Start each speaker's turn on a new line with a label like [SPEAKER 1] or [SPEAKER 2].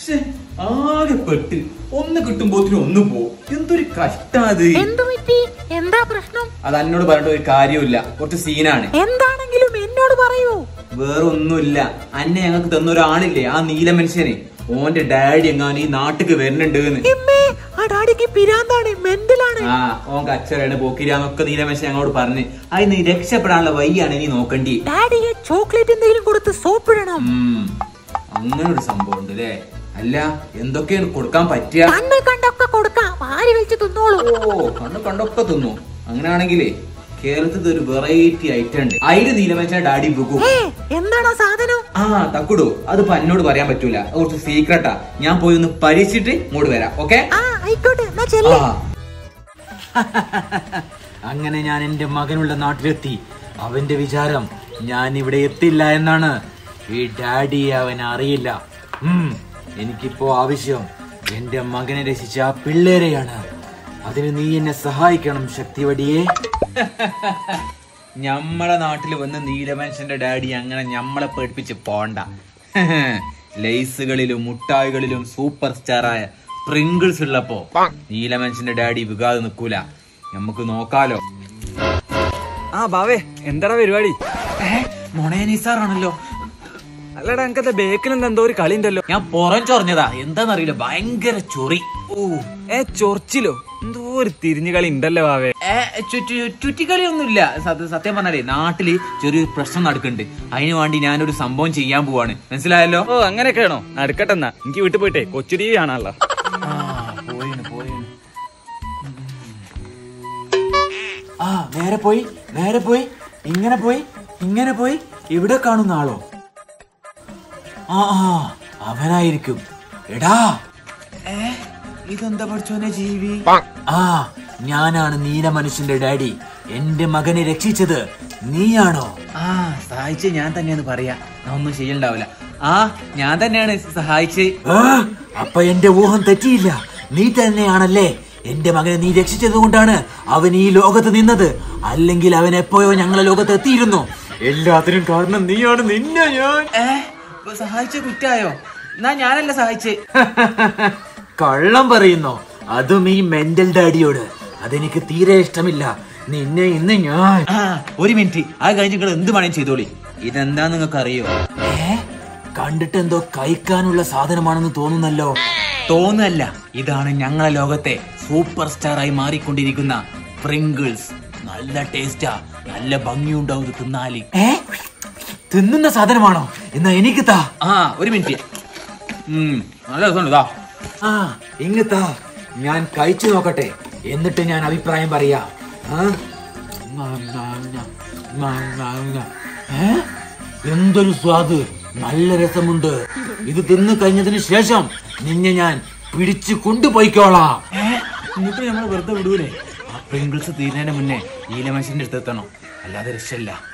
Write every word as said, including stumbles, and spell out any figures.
[SPEAKER 1] ആകെ പെട്ട് ഒന്ന് കിട്ടുമ്പോത്തിന് ഒന്ന് പോവും. എന്തൊരു കഷ്ടാത്.
[SPEAKER 2] എന്താ പ്രശ്നം?
[SPEAKER 1] അത് എന്നോട് പറഞ്ഞിട്ട് ഒരു കാര്യമില്ല, കുറച്ച് സീനാണ്.
[SPEAKER 2] എന്താണെങ്കിലും എന്നോട് പറയൂ.
[SPEAKER 1] വേറൊന്നുമില്ല, അന്നെ ഞങ്ങൾക്ക് തന്നൊരാണില്ലേ, ആ നീല മനുഷ്യന്, ഓന്റെ ഡാഡി എങ്ങാനും ഈ നാട്ടിക്ക് വരുന്നുണ്ട്. ആ ഓൻ കച്ചറാണ് പോക്കിരാന്നൊക്കെ നീല മനുഷ്യൻ ഞങ്ങളോട് പറഞ്ഞ്. അതിന് രക്ഷപ്പെടാനുള്ള വഴിയാണ് ഇനി നോക്കണ്ടി.
[SPEAKER 2] ചോക്ലേറ്റ് എന്തെങ്കിലും കൊടുത്ത് സോപ്പിടണം.
[SPEAKER 1] അങ്ങനെ ഒരു സംഭവം ഉണ്ട് അല്ലേ? അല്ല, എന്തൊക്കെയാണ് കൊടുക്കാൻ പറ്റിയ?
[SPEAKER 2] കണ്ടൊക്കെ കൊടുക്കാം, വാരി വെച്ച് തിന്നോളൂ.
[SPEAKER 1] ഓ, കണ്ണു കണ്ടൊക്കെ തിന്നു. അങ്ങനെയാണെങ്കിലേ കേരളത്തിൽ ഒരു വെറൈറ്റി ഐറ്റം ഉണ്ട്. അതില് നീലമനുഷ്യന്റെ ഡാഡി ബുക്കും.
[SPEAKER 2] എന്താണ് സാധനം?
[SPEAKER 1] ആ തക്കുടു, അതിപ്പോ എന്നോട് പറയാൻ പറ്റൂല, അത് കുറച്ച് സീക്രട്ടാ. ഞാൻ പോയി ഒന്ന് പരീക്ഷിച്ചിട്ട് ഇങ്ങോട്ട് വരാം. ഓക്കെ? അങ്ങനെ ഞാൻ എന്റെ മകനുള്ള നാട്ടിലെത്തി. അവന്റെ വിചാരം ഞാൻ ഇവിടെ എത്തില്ല എന്നാണ്. ഈ ഡാഡി അവൻ അറിയില്ല. എനിക്കിപ്പോ ആവശ്യം എന്റെ മകനെ രക്ഷിച്ച ആ പിള്ളേരെയാണ്. അതിന് നീ എന്നെ സഹായിക്കണം ശക്തിവടിയെ. ഞമ്മളെ നാട്ടിൽ വന്ന് നീലമനുഷ്യന്റെ ഡാഡി അങ്ങനെ ഞമ്മളെ പേടിപ്പിച്ച് പോണ്ട. ലേസുകളിലും മുട്ടായികളിലും സൂപ്പർ സ്റ്റാറായ സ്പ്രിങ്കിൾസ് ഉള്ളപ്പോ നീലമനുഷ്യന്റെ ഡാഡി വികാതെ നിക്കൂല. നമുക്ക് നോക്കാലോ.
[SPEAKER 3] ആ ബാവേ, എന്താടാ പരിപാടി?
[SPEAKER 1] മൊണേ നിസാറാണല്ലോ.
[SPEAKER 3] അല്ലടാ, എനിക്കത്തെ ബേക്കിലെന്താ എന്തോ ഒരു കളി ഉണ്ടല്ലോ.
[SPEAKER 1] ഞാൻ പുറം ചൊറിഞ്ഞതാ, എന്താന്നറിയില്ല, ഭയങ്കര ചൊറി.
[SPEAKER 3] ഓ ഏ ചൊറിച്ചിലോ? എന്തോ ഒരു തിരിഞ്ഞു കളി ഉണ്ടല്ലോ ബാവേ.
[SPEAKER 1] ചുറ്റിക്കളിയൊന്നുമില്ല. സത്യം പറഞ്ഞാലേ നാട്ടില് ചെറിയൊരു പ്രശ്നം നടക്കുന്നുണ്ട്. അതിനു വേണ്ടി ഞാനൊരു സംഭവം ചെയ്യാൻ പോവാണ്. മനസ്സിലായല്ലോ?
[SPEAKER 3] ഓ അങ്ങനെയൊക്കെയാണോ? നടക്കട്ടെ എന്നാ. എനിക്ക് വീട്ടിൽ പോയിട്ടേ കൊച്ചു ടി വി കാണാനല്ലോ.
[SPEAKER 1] പോയിന് പോയിന് ആ നേരെ പോയി നേരെ പോയി ഇങ്ങനെ പോയി ഇങ്ങനെ പോയി ഇവിടെ കാണുന്ന ആളോ? ആ അവനായിരിക്കും. എടാ, ഇതെന്താ പഠിച്ചോനെ ജീവി? ആ ഞാനാണ് നീല മനുഷ്യന്റെ ഡാഡി. എന്റെ മകനെ രക്ഷിച്ചത് നീയാണോ? ആ സഹായിച്ച ഞാൻ തന്നെയാന്ന് പറയാ. ഒന്നും ചെയ്യണ്ടാവില്ല. ആ ഞാൻ തന്നെയാണ് സഹായിച്ച്. അപ്പൊ എന്റെ ഊഹം തെറ്റിയില്ല. നീ തന്നെയാണല്ലേ എന്റെ മകനെ നീ രക്ഷിച്ചത് കൊണ്ടാണ് അവൻ ഈ ലോകത്ത് നിന്നത്. അല്ലെങ്കിൽ അവൻ എപ്പോഴോ ഞങ്ങളെ ലോകത്ത് എത്തിയിരുന്നു. എല്ലാത്തിനും കാരണം നീയാണ്. നിന്നെ ഞാൻ സഹായിച്ച കുറ്റായോ? എന്നാ ഞാനല്ല സഹായിച്ചേ. കള്ളം പറയുന്നോ? അതും ഈ മെന്റൽ ഡാഡിയോട്. അതെനിക്ക് തീരെ ഇഷ്ടമില്ല. നിന്നെ ഇന്ന് ഞാൻ. ഒരു മിനിറ്റ്, അത് കഴിഞ്ഞ് നിങ്ങൾ എന്ത് വേണേലും ചെയ്തോളി. ഇതെന്താ നിങ്ങൾക്ക് അറിയോ? ഏ കണ്ടിട്ട് എന്തോ കഴിക്കാനുള്ള സാധനമാണെന്ന് തോന്നുന്നല്ലോ. തോന്നല്ല, ഇതാണ് ഞങ്ങളെ ലോകത്തെ സൂപ്പർ സ്റ്റാർ ആയി മാറിക്കൊണ്ടിരിക്കുന്ന പ്രിങ്കിൾസ്. നല്ല ടേസ്റ്റാ, നല്ല ഭംഗിയുണ്ടാവും തിന്നാല്. ഏ തിന്നുന്ന സാധനമാണോ? എന്നാ എനിക്ക് താ. ആ ഒരു മിനിറ്റ്. നല്ല രസമുണ്ട്. ആ ഇങ്ങ് താ, ഞാൻ കഴിച്ചു നോക്കട്ടെ, എന്നിട്ട് ഞാൻ അഭിപ്രായം പറയാം. എന്തൊരു സ്വാദ്, നല്ല രസമുണ്ട്. ഇത് തിന്നു കഴിഞ്ഞതിന് ശേഷം നിന്നെ ഞാൻ പിടിച്ചു കൊണ്ടുപോയിക്കോളാം. എന്നിട്ട് നമ്മൾ വെറുതെ വിടൂലേ? ആ പ്രിങ്കിൾസ് തീരുന്നതിന് മുന്നേ നീലമനുഷ്യന്റെ അടുത്ത് എത്തണം, അല്ലാതെ രക്ഷയില്ല.